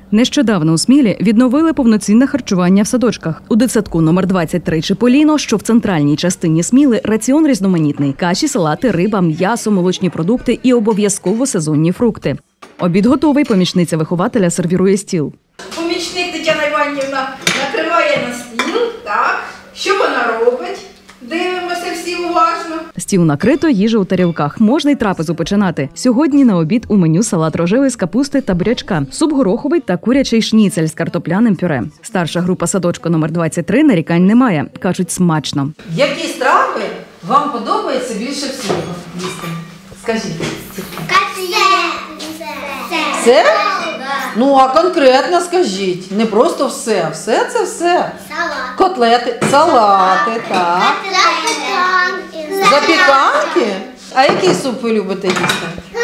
Нещодавно у Смілі відновили повноцінне харчування в садочках. У дитсадку номер 23 Чиполіно, що в центральній частині Сміли, раціон різноманітний – каші, салати, риба, м'ясо, молочні продукти і обов'язково сезонні фрукти. Обід готовий, помічниця вихователя сервірує стіл. Помічник Тетяна Іванівна накриває на стіл, так? Що вона робить? Дивимося всі уважно. Стіл накрито, їжа у тарілках. Можна й трапезу починати. Сьогодні на обід у меню салат рожевий з капусти та бурячка, суп гороховий та курячий шніцель з картопляним пюре. Старша група садочку номер 23 нарікань немає. Кажуть, смачно. Які страви вам подобається більше всього їсти? Скажіть. Все? Ну, а конкретно скажіть. Не просто все. Все це все. Котлети, салати, так. Запіканки? А який суп ви любите їсти?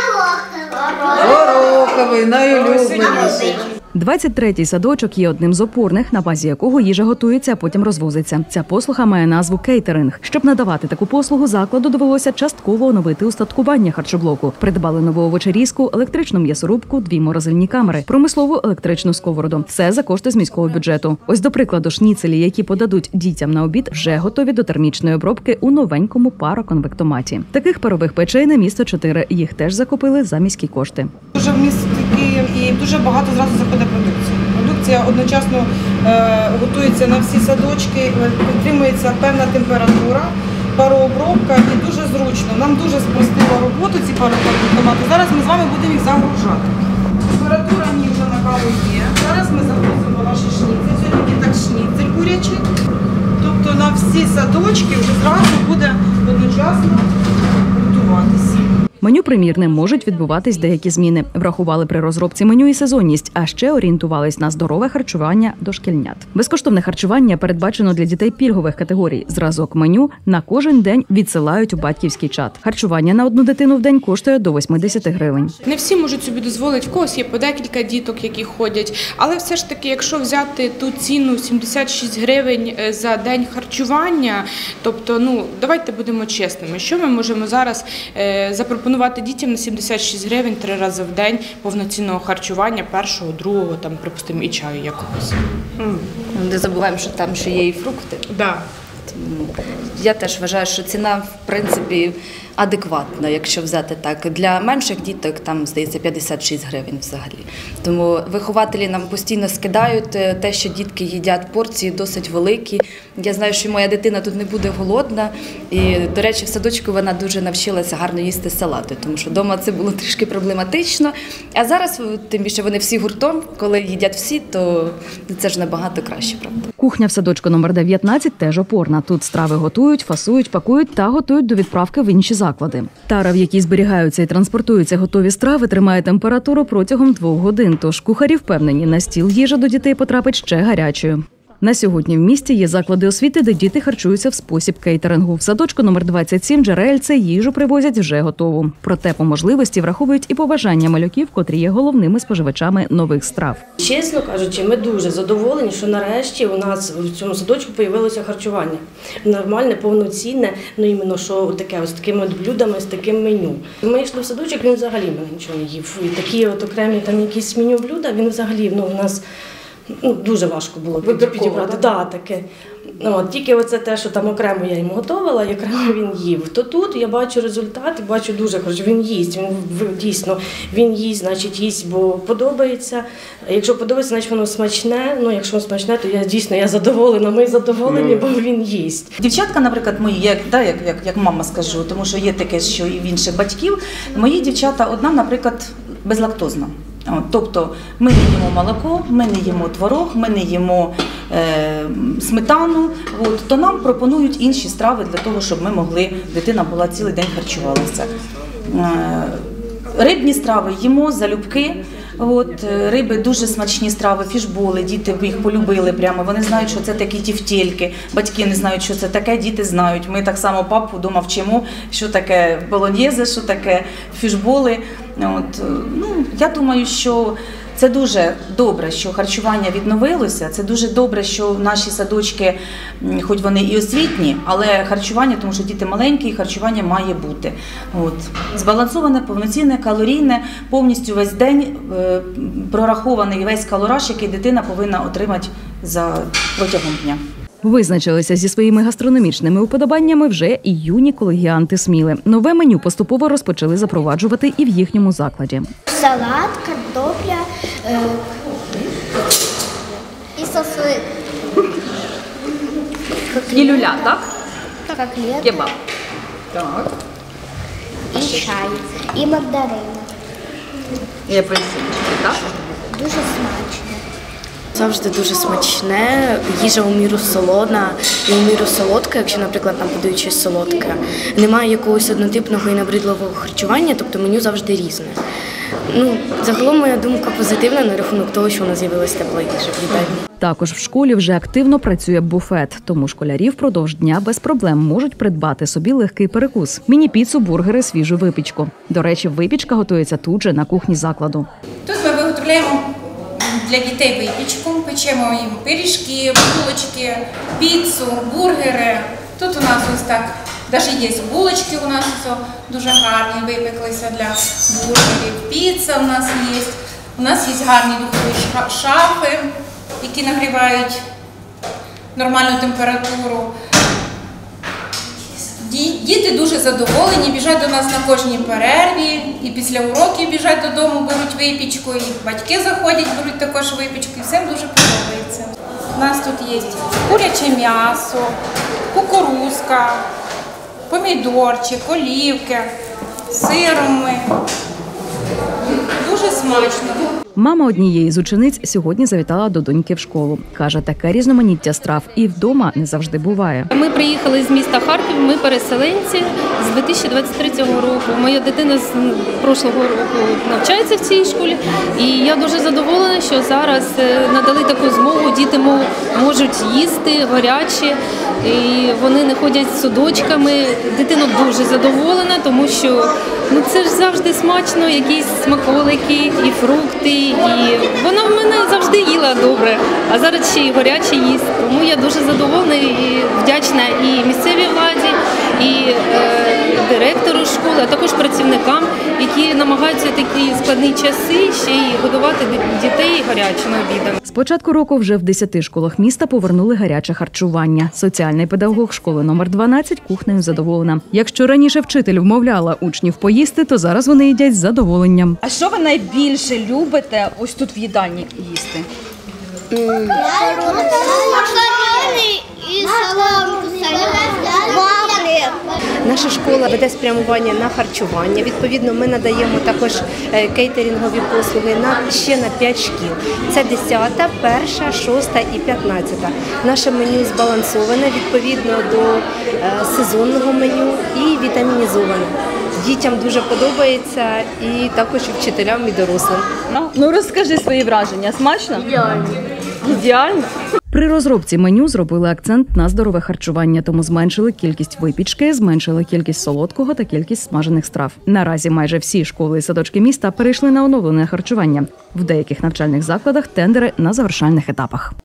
Гороховий, найулюбленіший. 23-й садочок є одним з опорних, на базі якого їжа готується, а потім розвозиться. Ця послуга має назву кейтеринг. Щоб надавати таку послугу, закладу довелося частково оновити устаткування харчоблоку. Придбали нову овочерізку, електричну м'ясорубку, 2 морозильні камери, промислову електричну сковороду. Все за кошти з міського бюджету. Ось, до прикладу, шніцелі, які подадуть дітям на обід, вже готові до термічної обробки у новенькому пароконвектоматі. Таких парових печей на місто 4. Їх теж закупили за міські кошти. Дуже в місті Київ і дуже багато зразу заходить продукції. Продукція одночасно готується на всі садочки, підтримується певна температура, парообробка і дуже зручно. Нам дуже спростило роботу ці пароконвектомати. Зараз ми з вами будемо їх загружати. Температура в них вже на каву є. Зараз ми загрузимо наші шніцель. Сьогодні так шніцель курячий. Тобто на всі садочки вже зразу буде одночасно готуватися. Меню примірне, можуть відбуватись деякі зміни. Врахували при розробці меню і сезонність, а ще орієнтувались на здорове харчування дошкільнят. Безкоштовне харчування передбачено для дітей пільгових категорій. Зразок меню на кожен день відсилають у батьківський чат. Харчування на одну дитину в день коштує до 80 гривень. Не всі можуть собі дозволити, в когось є по декілька діток, які ходять. Але все ж таки, якщо взяти ту ціну 76 гривень за день харчування, тобто, давайте будемо чесними, що ми можемо зараз запропонувати дітям на 76 гривень 3 рази в день повноцінного харчування, першого, другого, припустимо, і чаю якогось. Не забуваємо, що там ще є і фрукти. Да. Я теж вважаю, що ціна, в принципі, адекватна, якщо взяти так. Для менших діток там, здається, 56 гривень взагалі. Тому вихователі нам постійно скидають те, що дітки їдять порції досить великі. Я знаю, що моя дитина тут не буде голодна. І, до речі, в садочку вона дуже навчилася гарно їсти салати, тому що вдома це було трішки проблематично. А зараз, тим більше, вони всі гуртом, коли їдять всі, то це ж набагато краще, правда. Кухня в садочку номер 19 теж опорна. Тут страви готують, фасують, пакують та готують до відправки в інші заклади. Тара, в якій зберігаються і транспортуються готові страви, тримає температуру протягом 2 годин. Тож кухарі впевнені, на стіл їжа до дітей потрапить ще гарячою. На сьогодні в місті є заклади освіти, де діти харчуються в спосіб кейтерингу. В садочку номер 27 «Джерельце» їжу привозять вже готову. Проте по можливості враховують і побажання малюків, котрі є головними споживачами нових страв. Чесно кажучи, ми дуже задоволені, що нарешті у нас в цьому садочку з'явилося харчування. Нормальне, повноцінне, іменно що таке, з такими блюдами, з таким меню. Ми йшли в садочок, він взагалі нічого не їв. І такі окремі якісь меню блюда, він взагалі у нас дуже важко було підібрати. Да, таке. Тільки оце те, що там окремо я йому готувала, і окремо він їв. То тут я бачу результат, бачу дуже хорошо. Він їсть, він їсть, значить їсть, бо подобається. Якщо подобається, значить воно смачне. Якщо воно смачне, то я задоволена, ми задоволені, бо він їсть. Дівчатка, наприклад, мої, як мама скажу, тому що є таке, що і в інших батьків, мої дівчата одна, наприклад, безлактозна. Тобто ми не їмо молоко, ми не їмо творог, ми не їмо сметану, то нам пропонують інші страви для того, щоб дитина була цілий день харчувалася. Рибні страви їмо, залюбки. Риби дуже смачні страви, фішболи, діти їх полюбили прямо, вони знають, що це такі тівтєльки, батьки не знають, що це таке, діти знають. Ми так само папу вдома вчимо, що таке болоньєзе, що таке фішболи. Я думаю, що Це дуже добре, що харчування відновилося, це дуже добре, що наші садочки, хоч вони і освітні, але харчування, тому що діти маленькі, і харчування має бути. От. Збалансоване, повноцінне, калорійне, повністю весь день прорахований весь калораж, який дитина повинна отримати протягом дня. Визначилися зі своїми гастрономічними уподобаннями вже і юні колегіанти Сміли. Нове меню поступово розпочали запроваджувати і в їхньому закладі. Салат, картопля і шашлик. І люля, так? Котлет. Кебаб. Так. І чай, і мандарини. І апельсин, так? Дуже смачно. Завжди дуже смачне, їжа у міру солодна і у міру солодка, якщо, наприклад, нам подають щось солодке. Немає якогось однотипного і набридливого харчування, тобто меню завжди різне. Загалом моя думка позитивна на рахунок того, що у нас з'явилася тепла їжа в їдальні. Також в школі вже активно працює буфет, тому школярі впродовж дня без проблем можуть придбати собі легкий перекус – міні-піцу, бургери, свіжу випічку. До речі, випічка готується тут же на кухні закладу. Тут ми виготовляємо для дітей випічку, печемо їм пиріжки, булочки, піцу, бургери. Тут у нас ось так, навіть є булочки у нас дуже гарні, випеклися для бургерів. Піца у нас є. У нас є гарні духові шафи, які нагрівають нормальну температуру. Діти дуже задоволені, біжать до нас на кожній перерві, і після уроків біжать додому, беруть випічку, і батьки заходять, беруть також випічку, і всім дуже подобається. У нас тут є куряче м'ясо, кукурузка, помідорчик, олівки, сиром ми. Дуже смачно. Мама однієї з учениць сьогодні завітала до доньки в школу. Каже, таке різноманіття страв і вдома не завжди буває. Ми приїхали з міста Харків, ми переселенці з 2023 року. Моя дитина з прошлого року навчається в цій школі. І я дуже задоволена, що зараз надали таку змогу, діти можуть їсти гаряче, і вони не ходять з судочками. Дитина дуже задоволена, тому що це ж завжди смачно, якісь смаколики і фрукти. І вона в мене завжди їла добре, а зараз ще й гаряче їсть. Тому я дуже задоволена і вдячна і місцевій владі, і директору школи, а також працівникам, які намагаються в такі складні часи ще й годувати дітей гарячими обідами. З початку року вже в 10 школах міста повернули гаряче харчування. Соціальний педагог школи номер 12 кухнею задоволена. Якщо раніше вчитель вмовляла учнів поїсти, то зараз вони їдять з задоволенням. А що ви найбільше любите ось тут в їдальні їсти? Макарони і соломку, вафлі. Наша школа веде спрямування на харчування. Відповідно, ми надаємо також кейтерингові послуги ще на 5 шкіл. Це 10, 1, 6 і 15. Наше меню збалансоване відповідно до сезонного меню і вітамінізоване. Дітям дуже подобається і також і вчителям, і дорослим. Ну розкажи свої враження. Смачно? Ідеально. Ідеально? При розробці меню зробили акцент на здорове харчування, тому зменшили кількість випічки, зменшили кількість солодкого та кількість смажених страв. Наразі майже всі школи і садочки міста перейшли на оновлене харчування. В деяких навчальних закладах тендери на завершальних етапах.